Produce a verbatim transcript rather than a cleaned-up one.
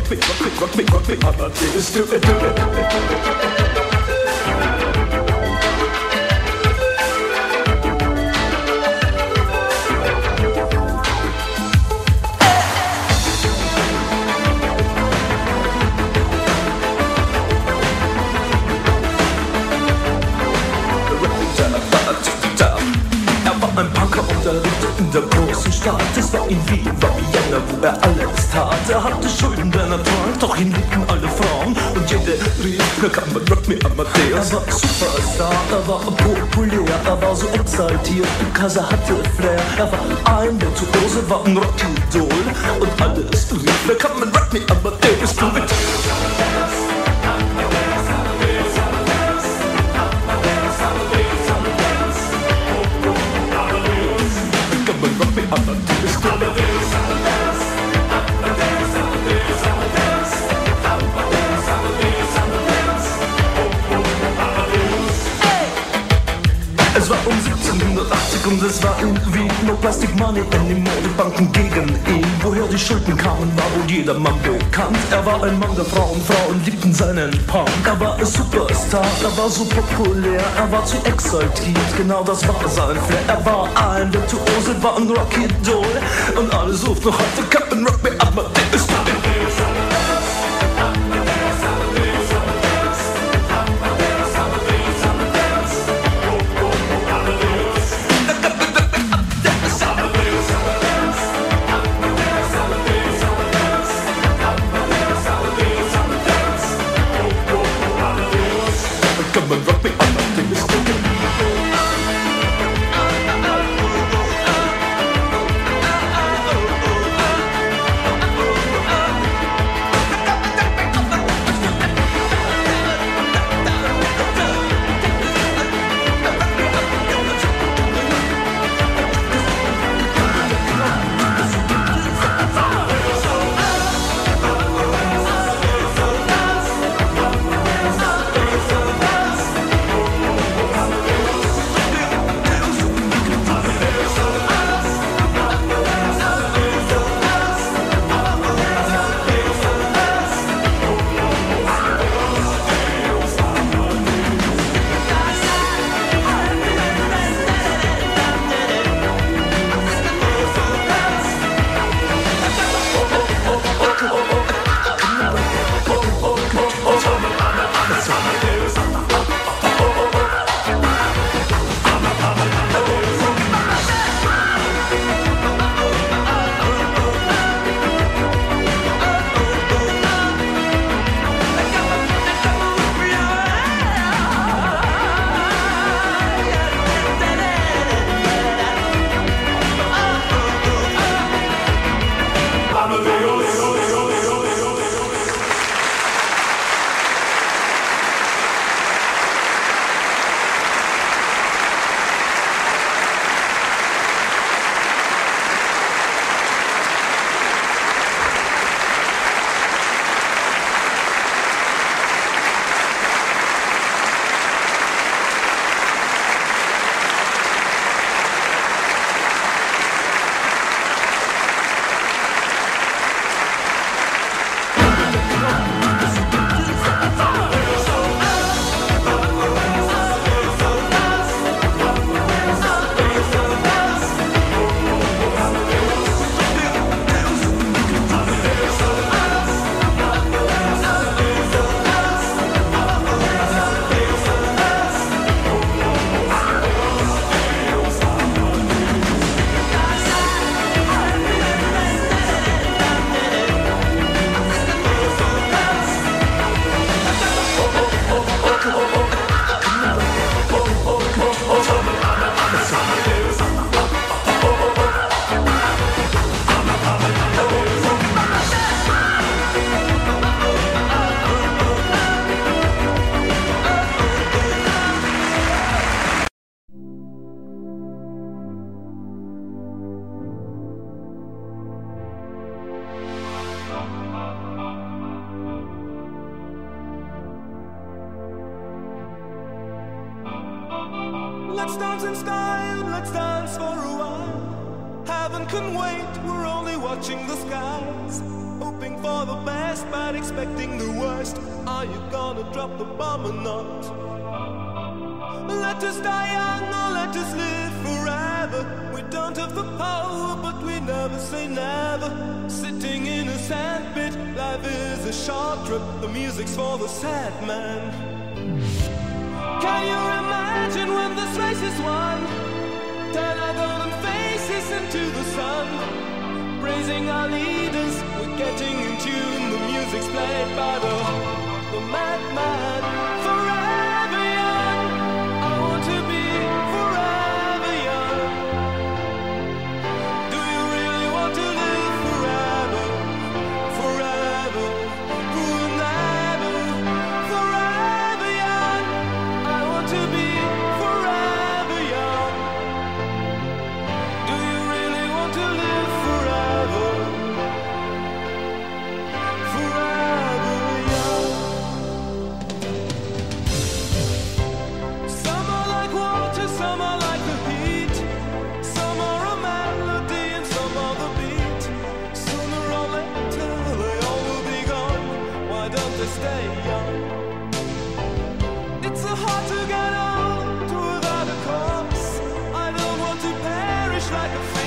rock me, rock me, rock me, rock me, Amadeus, do it, do it. Ein Punker unterrichtet in der großen Stadt. Es war in Wien, war Vienna, wo er alles tat. Er hatte Schulden, der Natur, doch ihn liebten alle Frauen. Und jede rief, na kann man rock me Amadeus. Er war Superstar, er war populär, er war so exaltiert, because er hatte Flair. Er war ein Virtuose, war ein Rockidol. Und alles rief, na kann man rock me Amadeus, do it. Es war um siebzehnhundertachtzig und es war irgendwie no plastic money anymore. Die Banken gegen ihn, woher die Schulden kamen, war wohl jedermann bekannt. Er war ein Mann der Frauen, Frauen liebten seinen Punk. Er war ein Superstar, er war so populär, er war zu exaltiert, genau das war sein Flair. Er war ein Virtuose, war ein Rockidol und alle suchten noch heute Captain Rock me Amadeus. Let's dance in style, let's dance for a while. Heaven can wait, we're only watching the skies. hoping for the best but expecting the worst. Are you gonna drop the bomb or not? Let us die young or let us live forever. We don't have the power but we never say never. Sitting in a sandpit, life is a short trip. The music's for the sad man. Can you imagine when this race is won? Turn our golden faces into the sun, praising our leaders, we're getting in tune. The music's played by the, the madman. Forever young, I want to be forever young. Do you really want to live forever? Forever, forever, forever young. I want to be forever young. Do you really want to live forever? Forever young. Some are like water, some are like the heat. Some are a melody and some are the beat. Sooner or later they all will be gone. Why don't they stay young? It's so hard to get old without a cause. I don't want to perish like a